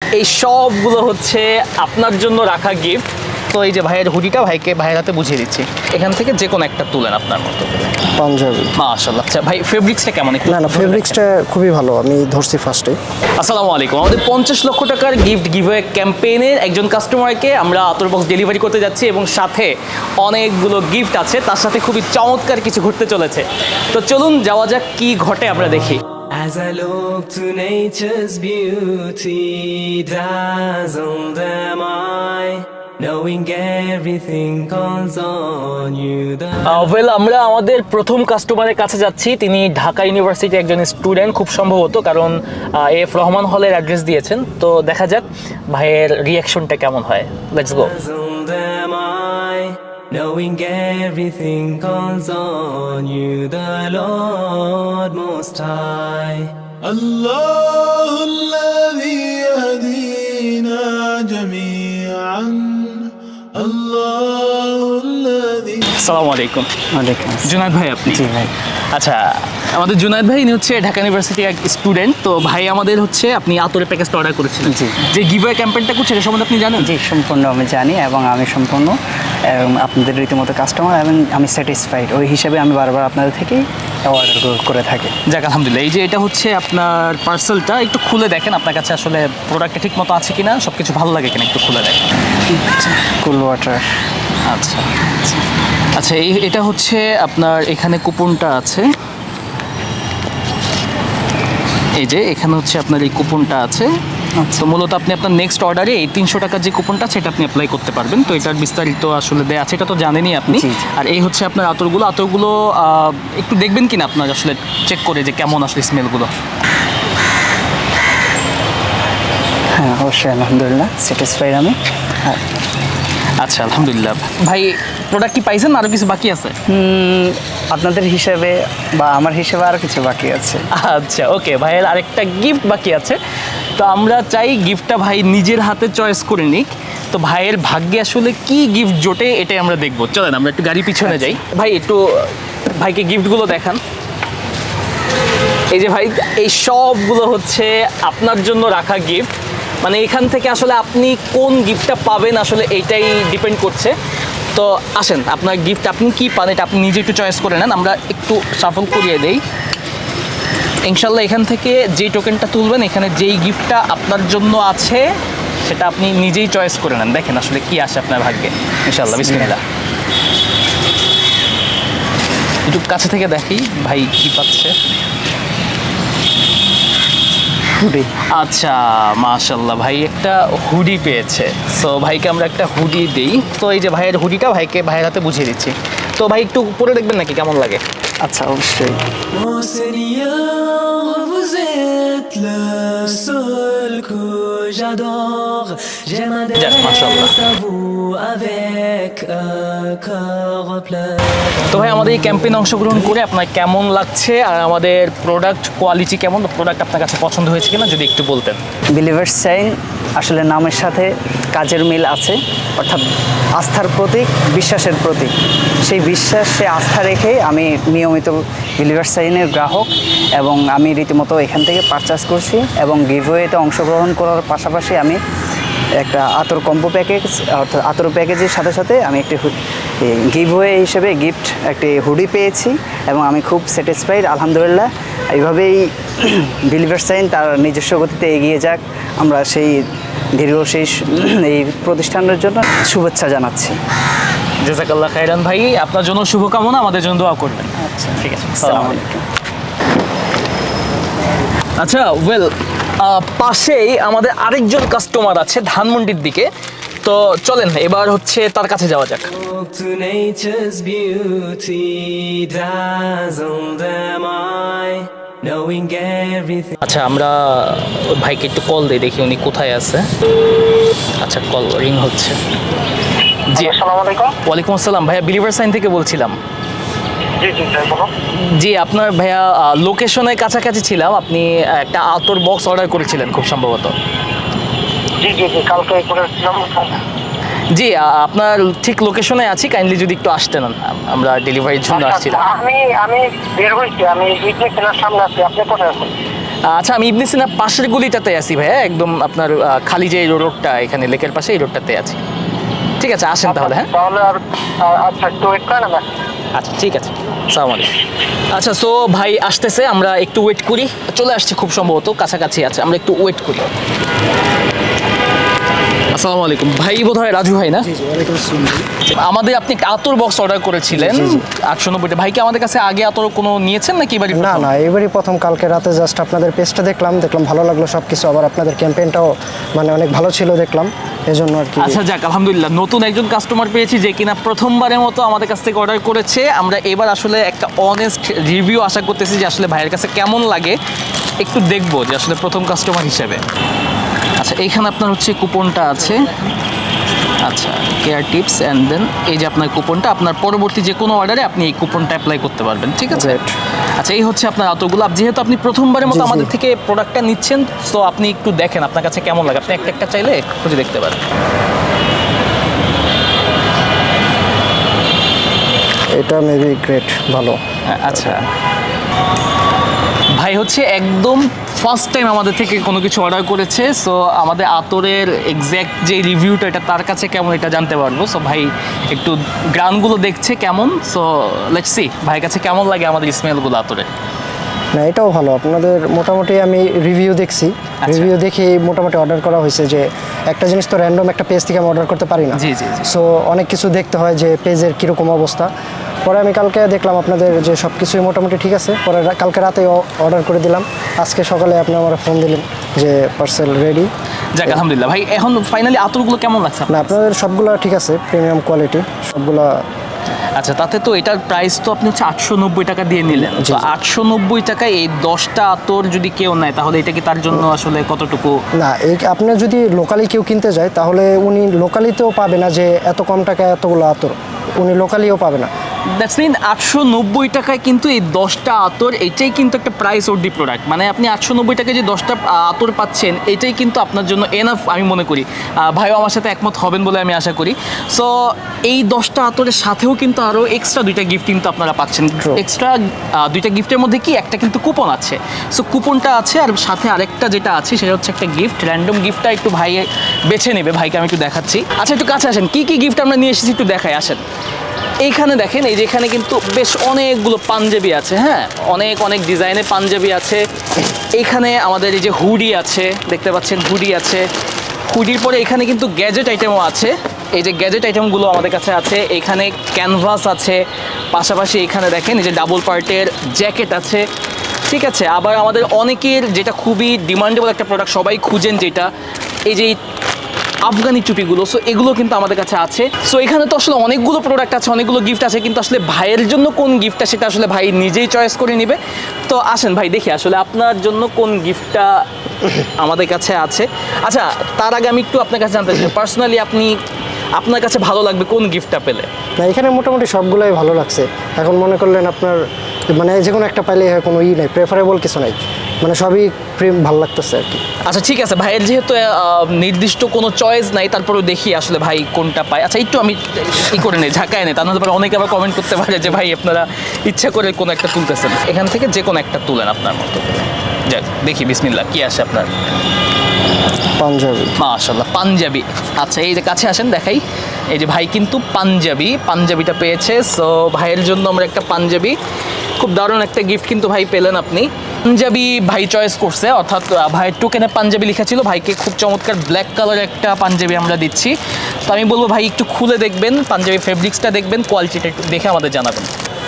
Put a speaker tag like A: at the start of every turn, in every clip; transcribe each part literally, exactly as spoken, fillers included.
A: এই সবগুলো হচ্ছে আপনার জন্য রাখা গিফট। তো এই যে ভাইয়ের হুডিটা ভাইকে ভাইয়ের হাতে বুঝিয়ে দিচ্ছি, এখান থেকে যে কোনো একটা তুলেন আপনার মতো করে।
B: পাঞ্জাবি,
A: মাশাআল্লাহ। আচ্ছা ভাই, ফেব্রিক্সটা কেমন?
B: না না ফেব্রিক্সটা খুবই ভালো, আমি ধরছি ফার্স্টে।
A: আসসালামু আলাইকুম। আমাদের পঞ্চাশ লক্ষ টাকার গিফট গিভওয়ে ক্যাম্পেইনের একজন কাস্টমারকে আমরা আতর বক্স ডেলিভারি করতে যাচ্ছি এবং সাথে অনেকগুলো গিফট আছে, তার সাথে খুবই চমৎকার কিছু ঘটতে চলেছে। তো চলুন যাওয়া যাক কি ঘটে আমরা দেখি।
C: As I look to nature's beauty, dazzled am I, knowing everything calls on you.
A: Well আমরা আমাদের প্রথম কাস্টমারের কাছে যাচ্ছি। তিনি ঢাকা ইউনিভার্সিটির একজন স্টুডেন্ট খুব সম্ভবত, কারণ এফ রহমান হলের অ্যাড্রেস দিয়েছেন। তো দেখা যাক ভাইয়ের রিয়াকশনটা কেমন হয়। Let's go.
C: Knowing everything calls on you, the Lord Most High.
D: الله الذي يهدينا جميعا الله الذي
A: আসসালামু আলাইকুম।
B: ওয়ালাইকুম
A: জুনায়েদ ভাই আপনি?
B: জি ভাই।
A: আচ্ছা, আমাদের জুনায়েদ ভাই ইনি হচ্ছে ঢাকা ইউনিভার্সিটির এক স্টুডেন্ট। তো ভাই আমাদের হচ্ছে আপনি আতরের প্যাকেজটা অর্ডার করেছিলেন।
B: জি।
A: যে গিভওয়ে ক্যাম্পেইনটা করছে এটা সম্বন্ধে আপনি জানেন?
B: জি সম্পূর্ণ আমি জানি এবং আমি সম্পূর্ণ এবং আপনাদের রীতিমতো কাস্টমার এবং আমি স্যাটিসফাইড, ওই হিসাবে আমি বারবার আপনাদের থেকেই অর্ডার করে থাকি।
A: যাক আলহামদুলিল্লাহ। এই যে এটা হচ্ছে আপনার পার্সেলটা, একটু খুলে দেখেন আপনার কাছে আসলে প্রোডাক্টটা ঠিক মতো আছে কিনা, সব কিছু ভালো লাগে কিনা একটু খুলে দেখেন।
B: Cool water.
A: আচ্ছা আচ্ছা, এই এটা হচ্ছে আপনার এখানে কুপনটা আছে, এই যে এখানে হচ্ছে আপনার এই কুপনটা আছে। তো মূলত আপনি আপনার নেক্সট অর্ডারে এই তিনশো টাকার যে কুপনটা সেটা আপনি অ্যাপ্লাই করতে পারবেন। তো এটার বিস্তারিত আসলে দেয়া আছে, এটা তো জানেনই আপনি। আর এই হচ্ছে আপনার আতরগুলো। আতরগুলো একটু দেখবেন কিনা আপনার আসলে চেক করে যে কেমন আসলে স্মেলগুলো।
B: হ্যাঁ অবশ্যই, আলহামদুলিল্লাহ স্যাটিসফাইড আমি। হ্যাঁ
A: আচ্ছা আলহামদুলিল্লাহ। ভাই প্রোডাক্ট কি পাইছেন, আরও কিছু বাকি আছে?
B: আপনাদের হিসাবে বা আমার হিসাবে আরও কিছু বাকি আছে।
A: আচ্ছা ওকে, ভাইয়ের আরেকটা গিফট বাকি আছে। তো আমরা চাই গিফটটা ভাই নিজের হাতে চয়েস করে নিক। তো ভাইয়ের ভাগ্যে আসলে কি গিফট জোটে এটাই আমরা দেখবো। চলেন আমরা একটু গাড়ি পিছনে যাই। ভাই একটু ভাইকে গিফটগুলো দেখান। এই যে ভাই, এই সবগুলো হচ্ছে আপনার জন্য রাখা গিফট। মানে এখান থেকে আসলে আপনি কোন গিফটটা পাবেন আসলে এইটাই ডিপেন্ড করছে। তো আসেন আপনার গিফট আপনি কি পান এটা আপনি নিজে একটু চয়েস করে নেন। আমরা একটু সাফল করিয়ে দেই। ইনশাল্লাহ এখান থেকে যেই টোকেনটা তুলবেন, এখানে যেই গিফটটা আপনার জন্য আছে সেটা আপনি নিজেই চয়েস করে নেন। দেখেন আসলে কি আসে আপনার ভাগ্যে। ইনশাল্লাহ বিসমিল্লাহ। একটু কাছে থেকে দেখি ভাই কি পাচ্ছে। হুডি। আচ্ছা মাশাআল্লাহ, ভাই একটা হুডি পেয়েছে। সো ভাইকে আমরা একটা হুডি দিই। তো এই যে ভাইয়ের হুডিটা ভাইকে ভাইয়ের হাতে বুঝিয়ে দিচ্ছি। তো ভাই একটু পরে দেখবেন নাকি কেমন লাগে।
B: আচ্ছা অবশ্যই।
C: Mon Seigneur, vous êtes le seul que j'adore. J'aime m'adresser à vous avec un cœur plein.
A: তো ভাই আমাদের এই ক্যাম্পেইনে অংশগ্রহণ করে আপনার কেমন লাগছে, আর আমাদের প্রোডাক্ট কোয়ালিটি কেমন, প্রোডাক্ট আপনার কাছে পছন্দ হয়েছে কিনা যদি একটু বলতেন।
B: বিলিভার্স সাইন আসলে নামের সাথে কাজের মিল আছে, অর্থাৎ আস্থার প্রতীক, বিশ্বাসের প্রতীক। সেই বিশ্বাস, সে আস্থা রেখে আমি নিয়মিত বিলিভার্স সাইনের গ্রাহক এবং আমি রীতিমতো এখান থেকে পারচেস করছি এবং গিভওয়েতে অংশগ্রহণ করার পাশাপাশি আমি একটা আতর কম্বো প্যাকেজ, অর্থাৎ আতর প্যাকেজের সাথে সাথে আমি একটি গিভওয়ে হিসেবে গিফট একটি হুডি পেয়েছি এবং আমি খুব স্যাটিসফাইড আলহামদুলিল্লাহ। এইভাবেই বিলিভার্স সাইন তার নিজস্ব গতিতে এগিয়ে যাক, আমরা সেই দীর্ঘশেষ এই প্রতিষ্ঠানের জন্য শুভেচ্ছা জানাচ্ছি।
A: জাযাকাল্লাহ খাইরান ভাই, আপনার জন্য শুভকামনা, আমাদের জন্য দোয়া করবেন।
B: আচ্ছা
A: ঠিক আছে,
B: আসসালামু আলাইকুম।
A: আচ্ছা ওয়েল, পাশেই আমাদের আরেকজন কাস্টমার আছে ধানমন্ডির দিকে। তো চলেন এবার হচ্ছে তার কাছে যাওয়া যাক।
C: Look to nature's beauty, dazzled am I, knowing everything.
A: আচ্ছা আমরা ওই ভাইকে একটু কল দিই, দেখি উনি কোথায় আছে। আচ্ছা কল রিং হচ্ছে। জি
E: আসসালামু আলাইকুম।
A: ওয়ালাইকুম আসসালাম। ভাইয়া বিলিভার সাইন থেকে বলছিলাম।
E: জি জি স্যার বলো।
A: জি আপনার ভাইয়া লোকেশনের কাছাকাছি ছিলাম, আপনি একটা আতর বক্স অর্ডার করেছিলেন খুব সম্ভবত।
E: জি জি জি কালকে করেছিলাম।
A: জি আপনার ঠিক লোকেশনে আছি, কাইন্ডলি যদি একটু আসতেন, আমরা ডেলিভারির জন্য আসছিলাম।
E: আমি আমি বের হইছি, আমি বিজনেস সেন্টার সামনে আছি, আপনি কোথায় আছেন?
A: আচ্ছা আমি ইবনে সিনা পাশের গলিটাতে আছি ভাইয়া, একদম আপনার আহ, খালি যে রোডটা এখানে লেকের পাশে এই রোডটাতে আছি। ঠিক আছে আসেন তাহলে। হ্যাঁ
E: তাহলে আর আ- আচ্ছা একটু ওয়েট করেন না।
A: আচ্ছা ঠিক আছে, আসসালামু আলাইকুম। আচ্ছা সো ভাই আসতেছে, আমরা একটু ওয়েট করি, চলে আসছি খুব সম্ভবত, কাছাকাছি আছে, আমরা একটু ওয়েট করি। আসসালামু আলাইকুম ভাই, বোধ হয় রাজু ভাই না? আমাদের আপনি একটা আতর বক্স অর্ডার করেছিলেন আটশো নব্বইটা, ভাই কি আমাদের কাছে আগে আতর কোনো নিয়েছেন নাকি এবারই
F: না
A: প্রথম?
F: না এবারই প্রথম। কালকে রাতে জাস্ট আপনাদের পেজটা দেখলাম দেখলাম ভালো লাগলো সব কিছু, আবার আপনাদের ক্যাম্পেইনটাও মানে অনেক ভালো ছিল দেখলাম, এই জন্য আর কি।
A: আচ্ছা যাক আলহামদুলিল্লাহ, নতুন একজন কাস্টমার পেয়েছি যে কিনা প্রথমবারের মতো আমাদের কাছ থেকে অর্ডার করেছে। আমরা এবার আসলে একটা অনেস্ট রিভিউ আশা করতেছি যে আসলে ভাইয়ের কাছে কেমন লাগে, একটু দেখবো যে আসলে প্রথম কাস্টমার হিসেবে। আচ্ছা এইখানে আপনার হচ্ছে কুপনটা আছে, আচ্ছা কেয়ার টিপস অ্যান্ড দেন এই যে আপনার কুপনটা, আপনার পরবর্তী যে কোনো অর্ডারে আপনি এই কুপনটা অ্যাপ্লাই করতে পারবেন, ঠিক আছে? আচ্ছা এই হচ্ছে আপনার আতরগুলো। আপ- যেহেতু আপনি প্রথমবারের মতো
F: জি, জি।
A: আমাদের থেকে প্রোডাক্টটা নিচ্ছেন, সো আপনি একটু দেখেন আপনার কাছে কেমন লাগে, আপনি একটা একটা চাইলে খুঁজে দেখতে পারেন।
F: এটা মেবি গ্রেট, ভালো।
A: আচ্ছা ভাই হচ্ছে একদম ফার্স্ট টাইম আমাদের থেকে কোনো কিছু অর্ডার করেছে, সো আমাদের আতরের এক্স্যাক্ট যে রিভিউটা এটা তার কাছে কেমন এটা জানতে পারবো। সো ভাই একটু গ্রানগুলো দেখছে কেমন, সো লেটস সি ভাইয়ের কাছে কেমন লাগে আমাদের স্মেলগুলো আতরে।
F: না এটাও ভালো, আপনাদের মোটামুটি আমি রিভিউ দেখছি, রিভিউ দেখে মোটামুটি অর্ডার করা হয়েছে। যে একটা জিনিস তো র্যান্ডম একটা পেজ থেকে আমি অর্ডার করতে পারি না,
A: জি, জি, জি।
F: সো অনেক কিছু দেখতে হয় যে পেজের কীরকম অবস্থা। পরে আমি কালকে দেখলাম আপনাদের যে সব কিছুই মোটামুটি ঠিক আছে, পরে রা- কালকে রাতে অর্ডার করে দিলাম, আজকে সকালে আপনি আমার ফোন দিলেন যে পার্সেল রেডি।
A: যাক আলহামদুলিল্লাহ। ভাই এখন ফাইনালি আতরগুলো কেমন লাগছে আপনার?
F: না আপনাদের সবগুলো ঠিক আছে, প্রিমিয়াম কোয়ালিটি সবগুলা।
A: আচ্ছা তাতে তো এটার প্রাইস তো আপনি হচ্ছে আটশো নব্বই টাকা দিয়ে নিলেন,
F: জি,
A: তো
F: জি।
A: আটশো নব্বই টাকায় এই দশটা আতর যদি কেউ নেয় তাহলে এটা কি তার জন্য আসলে কতটুকু?
F: না এই আপনার যদি লোকালি কেউ কিনতে যায় তাহলে উনি লোকালিতেও পাবে না যে এত কম টাকায় এতগুলো আতর, উনি লোকালিও পাবে না।
A: দ্যাটস মিন আটশো নব্বই টাকায় কিন্তু এই দশটা আতর, এটাই কিন্তু একটা প্রাইস ওর্দি প্রোডাক্ট। মানে আপনি আটশো নব্বই টাকায় যে দশটা আতর পাচ্ছেন এটাই কিন্তু আপনার জন্য এনাফ আমি মনে করি। আহ, ভাইও আমার সাথে একমত হবেন বলে আমি আশা করি। সো এই দশটা আতরের সাথেও কিন্তু আরও এক্সট্রা দুইটা গিফট কিন্তু আপনারা পাচ্ছেন।
F: True.
A: এক্সট্রা দুইটা গিফটের মধ্যে কি একটা কিন্তু কুপন আছে, সো কুপনটা আছে আর সাথে আরেকটা যেটা আছে সেটা হচ্ছে একটা গিফট। র্যান্ডম গিফটটা একটু ভাই বেছে নেবে, ভাইকে আমি একটু দেখাচ্ছি। আচ্ছা একটু কাছে আসেন, কি কি গিফট আমরা নিয়ে এসেছি একটু দেখাই, আসেন। এইখানে দেখেন, এই যে এখানে কিন্তু বেশ অনেকগুলো পাঞ্জাবি আছে, হ্যাঁ অনেক অনেক ডিজাইনের পাঞ্জাবি আছে। এইখানে আমাদের এই যে হুডি আছে, দেখতে পাচ্ছেন হুডি আছে। হুডির পরে এখানে কিন্তু গ্যাজেট আইটেমও আছে, এই যে গ্যাজেট আইটেমগুলো আমাদের কাছে আছে। এখানে ক্যানভাস আছে, পাশাপাশি এখানে দেখেন এই যে ডাবল পার্টের জ্যাকেট আছে, ঠিক আছে। আবার আমাদের অনেকের যেটা খুবই ডিমান্ডেবল একটা প্রোডাক্ট, সবাই খুঁজেন যেটা, এই যে আফগানি টুপিগুলো, সো এগুলো কিন্তু আমাদের কাছে আছে। সো এখানে তো আসলে অনেকগুলো প্রোডাক্ট আছে, অনেকগুলো গিফট আছে, কিন্তু আসলে ভাইয়ের জন্য কোন গিফটটা সেটা আসলে ভাই নিজেই চয়েস করে নেবে। তো আসেন ভাই দেখি আসলে আপনার জন্য কোন গিফটটা আমাদের কাছে আছে। আচ্ছা তার আগে আমি একটু আপনার কাছে জানতে চাই, পার্সোনালি আপনি আপনার কাছে ভালো লাগবে কোন গিফটটা পেলে?
F: না এখানে মোটামুটি সবগুলোই ভালো লাগছে। এখন মনে করলেন আপনার মানে যে কোনো একটা পাইলে কোনো ই নাই, প্রেফারেবল কিছু নাই, মানে সবই প্রেম ভালো লাগতেছে আর কি।
A: আচ্ছা ঠিক আছে, ভাইয়ের যেহেতু আহ, নির্দিষ্ট কোনো চয়েস নাই, তারপরেও দেখি আসলে ভাই কোনটা পায়। আচ্ছা একটু আমি ই করে নেই, ঝাঁকায় নেই, তা নাহলে পরে অনেকে আবার কমেন্ট করতে পারে যে ভাই আপনারা ইচ্ছা করে কোনো একটা তুলতেছেন। এখান থেকে যে কোনো একটা তুলেন আপনার মতো করে। যাক দেখি বিসমিল্লাহ কি আসে আপনার।
F: পাঞ্জাবি,
A: মাশাআল্লাহ পাঞ্জাবি। আচ্ছা এই যে কাছে আসেন দেখাই, এই যে ভাই কিন্তু পাঞ্জাবি পাঞ্জাবিটা পেয়েছে। সো ভাইয়ের জন্য আমরা একটা পাঞ্জাবি, খুব দারুণ একটা গিফট কিন্তু ভাই পেলেন আপনি। পাঞ্জাবি ভাই চয়েস করছে, অর্থাৎ আহ, ভাইয়ের টোকেনে পাঞ্জাবি লেখা ছিল, ভাইকে খুব চমৎকার ব্ল্যাক কালার একটা পাঞ্জাবি আমরা দিচ্ছি। তো আমি বলবো ভাই একটু খুলে দেখবেন পাঞ্জাবি, ফেব্রিক্সটা দেখবেন, কোয়ালিটিটা একটু দেখে আমাদের জানাবেন।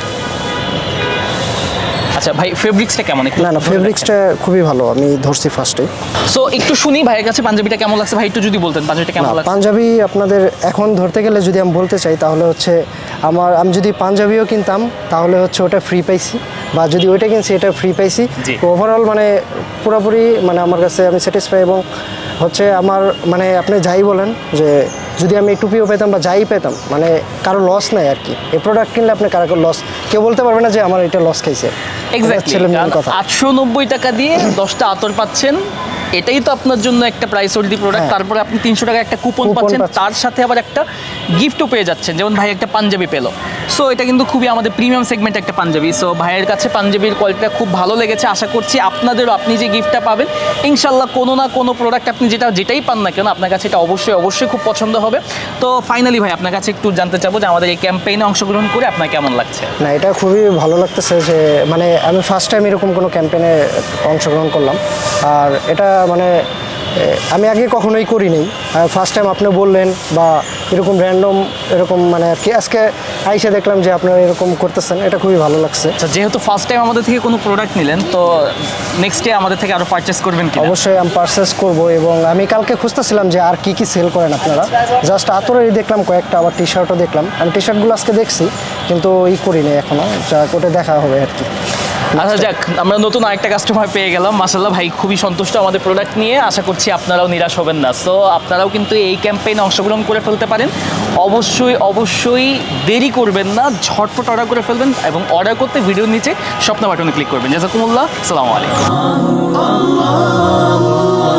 A: আচ্ছা ভাই ফেব্রিক্সটা কেমন? একটু
F: না না ফেব্রিক্সটা খুবই ভালো, আমি ধরছি ফার্স্টে।
A: সো একটু শুনি ভাইয়ের কাছে পাঞ্জাবিটা কেমন লাগছে, ভাই একটু যদি বলতেন পাঞ্জাবিটা কেমন লাগছে।
F: পাঞ্জাবি আপনাদের এখন ধরতে গেলে যদি আমি বলতে চাই তাহলে হচ্ছে আমার, আমি যদি পাঞ্জাবিও কিনতাম তাহলে হচ্ছে ওটা ফ্রি পাইছি, বা যদি ওইটা কিনছি এটা ফ্রি পাইছি।
A: জি।
F: ওভারঅল মানে পুরোপুরি মানে আমার কাছে আমি স্যাটিসফাই, এবং হচ্ছে আমার মানে আপনি যাই বলেন যে যদি আমি টুপিও পেতাম বা যাই পেতাম, মানে কারো লস নাই আর কি। এই প্রোডাক্ট কিনলে আপনি কারো লস, কেউ বলতে পারবে না যে আমার এটা লস খাইছে।
A: এক্স্যাক্টলি,
F: ছেলে মেয়ের কথা।
A: আটশো নব্বই টাকা দিয়ে দশটা আতর পাচ্ছেন, এটাই তো আপনার জন্য একটা প্রাইস ওয়ার্দি প্রোডাক্ট,
F: হ্যাঁ।
A: তারপরে আপনি তিনশো টাকা একটা কুপন
F: কুপন
A: পাচ্ছেন,
F: পাচ্ছেন।
A: তার সাথে আবার একটা গিফটও পেয়ে যাচ্ছেন, যেমন ভাই একটা পাঞ্জাবি পেলো। সো এটা কিন্তু খুবই আমাদের প্রিমিয়াম সেগমেন্ট একটা পাঞ্জাবি। সো ভাইয়ের কাছে পাঞ্জাবির কোয়ালিটিটা খুব ভালো লেগেছে, আশা করছি আপনাদেরও আপনি যে গিফটটা পাবেন ইনশাল্লাহ কোনো না কোনো প্রোডাক্ট আপনি যেটা যেটাই পান না কেন আপনার কাছে এটা অবশ্যই অবশ্যই খুব পছন্দ হবে। তো ফাইনালি ভাই আপনার কাছে একটু জানতে চাবো যে আমাদের এই ক্যাম্পেইনে অংশগ্রহণ করে আপনার কেমন লাগছে?
F: না, এটা খুবই ভালো লাগতেছে যে মানে আমি ফার্স্ট টাইম এরকম কোনো ক্যাম্পেইনে অংশগ্রহণ করলাম। আর এটা মানে এ, আমি আগে কখনোই করিনি, ফার্স্ট টাইম আপনি বললেন বা এরকম র্যান্ডম এরকম মানে আর কি আজকে আইসে দেখলাম যে আপনারা এরকম করতেছেন, এটা খুবই ভালো লাগছে।
A: আচ্ছা, যেহেতু ফার্স্ট টাইম আমাদের থেকে কোনো প্রোডাক্ট নিলেন তো নেক্সট ডে আমাদের থেকে আরও পারচেস করবেন কি?
F: অবশ্যই আমি পারচেস করব এবং আমি কালকে খুঁজতেছিলাম যে আর কি কি সেল করেন আপনারা। জাস্ট আতরেই দেখলাম কয়েকটা, আবার টি শার্টও দেখলাম। আমি টি শার্টগুলো আজকে দেখছি কিন্তু ই করিনি এখনও, যা ওটা দেখা হবে আর কি।
A: আচ্ছা যাক, আমরা নতুন আরেকটা কাস্টমার পেয়ে গেলাম, মাশাআল্লাহ ভাই খুবই সন্তুষ্ট আমাদের প্রোডাক্ট নিয়ে। আশা করছি আপনারাও নিরাশ হবেন না। সো আপনারাও কিন্তু এই ক্যাম্পেইনে অংশগ্রহণ করে ফেলতে পারেন। অবশ্যই অবশ্যই দেরি করবেন না, ঝটপট অর্ডার করে ফেলবেন এবং অর্ডার করতে ভিডিওর নিচে স্বপ্ন বাটনে ক্লিক করবেন। জাযাকুমুল্লাহ, আসসালামু আলাইকুম।